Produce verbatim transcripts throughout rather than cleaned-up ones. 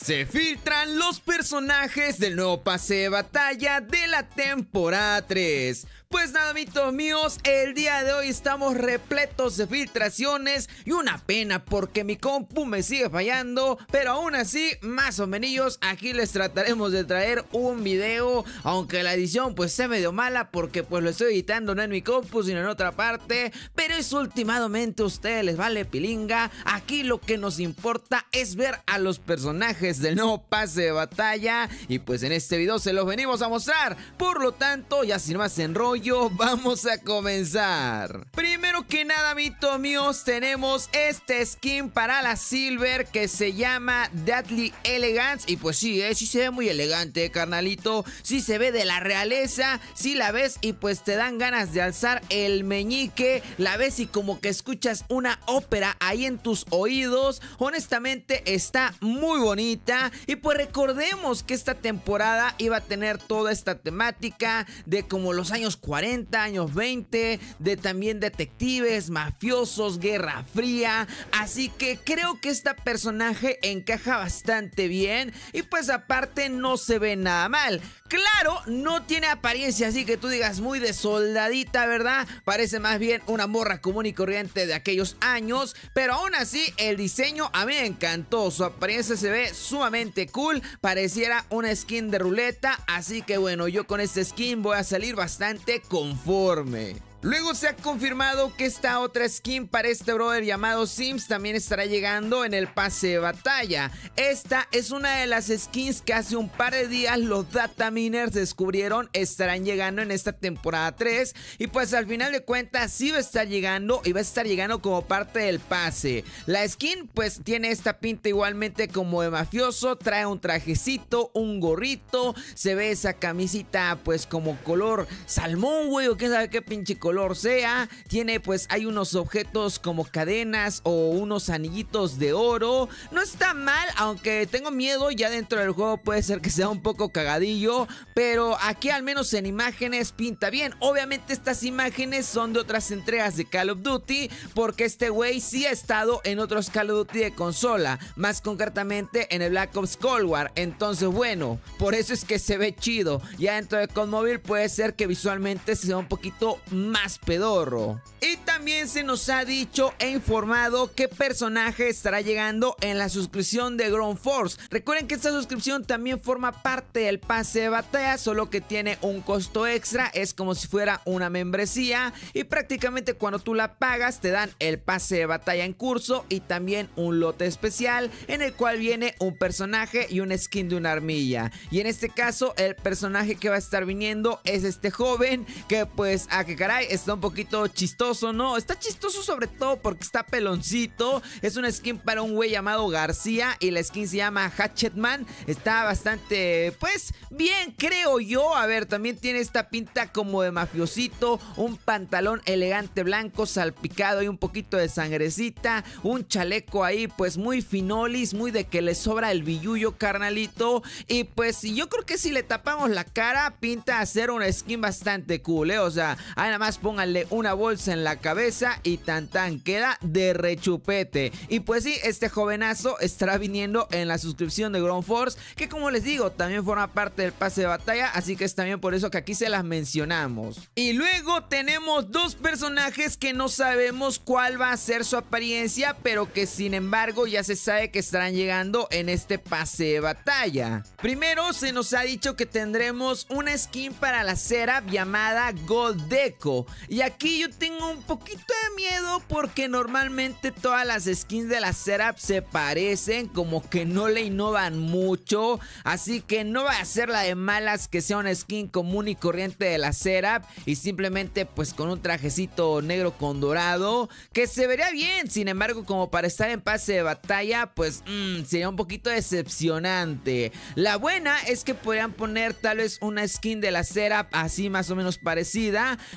Se filtran los personajes del nuevo pase de batalla de la temporada tres. Pues nada, amigos míos, el día de hoy estamos repletos de filtraciones y una pena porque mi compu me sigue fallando, pero aún así, más o menos, aquí les trataremos de traer un video, aunque la edición pues sea medio mala porque pues lo estoy editando no en mi compu sino en otra parte, pero es últimamente a ustedes les vale pilinga. Aquí lo que nos importa es ver a los personajes del nuevo pase de batalla y pues en este video se los venimos a mostrar. Por lo tanto, ya sin más enrollo, vamos a comenzar. Primero que nada, amigos míos, tenemos este skin para la Silver que se llama Deadly Elegance. Y pues sí, eh, sí se ve muy elegante, carnalito. Sí se ve de la realeza. Sí la ves y pues te dan ganas de alzar el meñique. La ves y como que escuchas una ópera ahí en tus oídos. Honestamente está muy bonita. Y pues recordemos que esta temporada iba a tener toda esta temática de como los años cuarenta, años veinte, de también detectives, mafiosos, guerra fría, así que creo que este personaje encaja bastante bien y pues aparte no se ve nada mal. Claro, no tiene apariencia así que tú digas muy de soldadita, ¿verdad? Parece más bien una morra común y corriente de aquellos años, pero aún así el diseño a mí me encantó, su apariencia se ve sumamente cool, pareciera una skin de ruleta, así que bueno, yo con este skin voy a salir bastante conforme. Luego se ha confirmado que esta otra skin para este brother llamado Sims también estará llegando en el pase de batalla. Esta es una de las skins que hace un par de días los data miners descubrieron estarán llegando en esta temporada tres. Y pues al final de cuentas sí va a estar llegando y va a estar llegando como parte del pase. La skin pues tiene esta pinta igualmente como de mafioso, trae un trajecito, un gorrito, se ve esa camisita pues como color salmón, güey, o quién sabe qué pinche color color sea, tiene pues hay unos objetos como cadenas o unos anillitos de oro, no está mal, aunque tengo miedo, ya dentro del juego puede ser que sea un poco cagadillo, pero aquí al menos en imágenes pinta bien. Obviamente estas imágenes son de otras entregas de Call of Duty, porque este güey sí ha estado en otros Call of Duty de consola, más concretamente en el Black Ops Cold War, entonces bueno, por eso es que se ve chido. Ya dentro de C O D Mobile puede ser que visualmente se vea un poquito más más pedorro. Y también se nos ha dicho e informado qué personaje estará llegando en la suscripción de Ground Force. Recuerden que esta suscripción también forma parte del pase de batalla, solo que tiene un costo extra, es como si fuera una membresía y prácticamente cuando tú la pagas te dan el pase de batalla en curso y también un lote especial en el cual viene un personaje y un skin de una armilla. Y en este caso el personaje que va a estar viniendo es este joven que pues a que caray está un poquito chistoso, ¿no? Está chistoso sobre todo porque está peloncito. Es una skin para un güey llamado García y la skin se llama Hatchetman. Está bastante, pues, bien, creo yo. A ver, también tiene esta pinta como de mafiosito. Un pantalón elegante blanco salpicado y un poquito de sangrecita. Un chaleco ahí, pues, muy finolis, muy de que le sobra el billullo, carnalito. Y pues, yo creo que si le tapamos la cara, pinta a ser una skin bastante cool, ¿eh? O sea, ahí nada más pónganle una bolsa en la cabeza y tan tan queda de rechupete. Y pues sí, este jovenazo estará viniendo en la suscripción de Ground Force, que como les digo, también forma parte del pase de batalla, así que es también por eso que aquí se las mencionamos. Y luego tenemos dos personajes que no sabemos cuál va a ser su apariencia, pero que sin embargo ya se sabe que estarán llegando en este pase de batalla. Primero se nos ha dicho que tendremos una skin para la Seraph llamada Gold Deco. Y aquí yo tengo un poquito de miedo porque normalmente todas las skins de la Seraph se parecen, como que no le innovan mucho, así que no va a ser la de malas que sea una skin común y corriente de la Seraph y simplemente pues con un trajecito negro con dorado que se vería bien. Sin embargo, como para estar en pase de batalla pues mmm, sería un poquito decepcionante. La buena es que podrían poner tal vez una skin de la Seraph así más o menos parecida, pero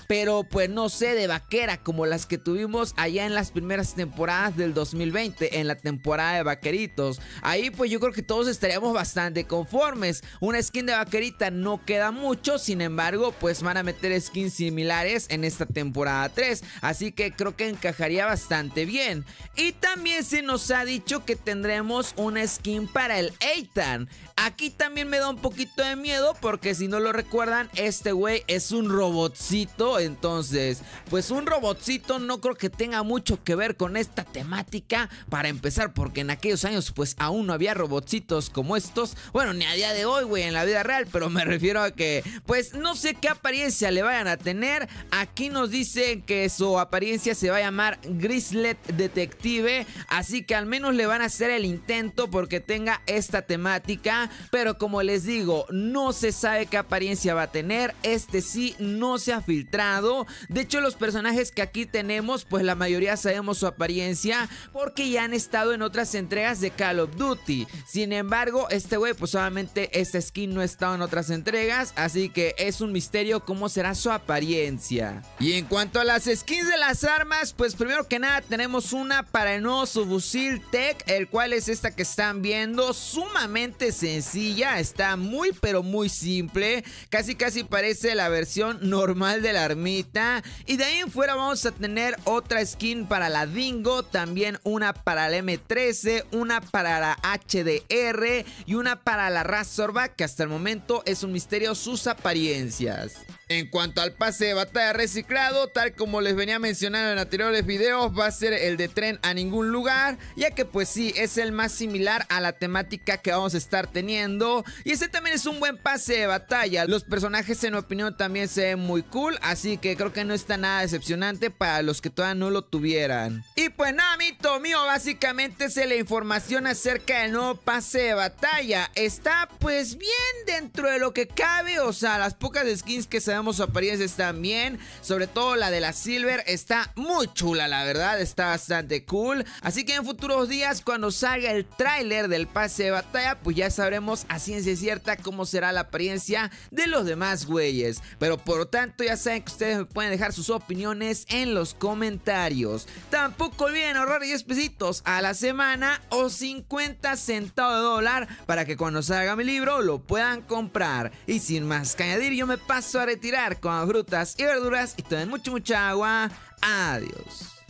algo, pues no sé, de vaquera, como las que tuvimos allá en las primeras temporadas del dos mil veinte, en la temporada de vaqueritos. Ahí pues yo creo que todos estaríamos bastante conformes. Una skin de vaquerita no queda mucho, sin embargo pues van a meter skins similares en esta temporada tres, así que creo que encajaría bastante bien. Y también se nos ha dicho que tendremos una skin para el Ethan. Aquí también me da un poquito de miedo porque, si no lo recuerdan, este güey es un robotcito. Entonces pues un robotcito no creo que tenga mucho que ver con esta temática, para empezar, porque en aquellos años pues aún no había robotcitos como estos. Bueno, ni a día de hoy, güey, en la vida real, pero me refiero a que pues no sé qué apariencia le vayan a tener. Aquí nos dicen que su apariencia se va a llamar Grizzlet Detective, así que al menos le van a hacer el intento porque tenga esta temática. Pero como les digo, no se sabe qué apariencia va a tener. Este sí no se ha filtrado. De hecho, los personajes que aquí tenemos, pues la mayoría sabemos su apariencia porque ya han estado en otras entregas de Call of Duty. Sin embargo, este güey pues solamente esta skin no ha estado en otras entregas, así que es un misterio cómo será su apariencia. Y en cuanto a las skins de las armas, pues primero que nada tenemos una para el nuevo subfusil Tech, el cual es esta que están viendo, sumamente sencilla, está muy pero muy simple, casi casi parece la versión normal de la armita. Y de ahí en fuera vamos a tener otra skin para la Dingo, también una para la eme trece, una para la hache de erre y una para la Razorback, que hasta el momento es un misterio sus apariencias. En cuanto al pase de batalla reciclado, tal como les venía mencionando en anteriores videos, va a ser el de tren a ningún lugar, ya que pues sí, es el más similar a la temática que vamos a estar teniendo. Y ese también es un buen pase de batalla. Los personajes en mi opinión también se ven muy cool, así que creo que no está nada decepcionante para los que todavía no lo tuvieran. Y pues nada, amito mío, básicamente es la información acerca del nuevo pase de batalla. Está pues bien dentro de lo que cabe, o sea, las pocas skins que sabemos su apariencia están bien, sobre todo la de la Silver está muy chula, la verdad, está bastante cool. Así que en futuros días, cuando salga el tráiler del pase de batalla, pues ya sabremos a ciencia cierta cómo será la apariencia de los demás güeyes. Pero por lo tanto ya saben que ustedes me pueden dejar sus opiniones en los comentarios. Tampoco olviden ahorrar diez pesitos a la semana o cincuenta centavos de dólar para que cuando salga mi libro lo puedan comprar. Y sin más que añadir, yo me paso a retirar con frutas y verduras y tomen mucho mucha agua. Adiós.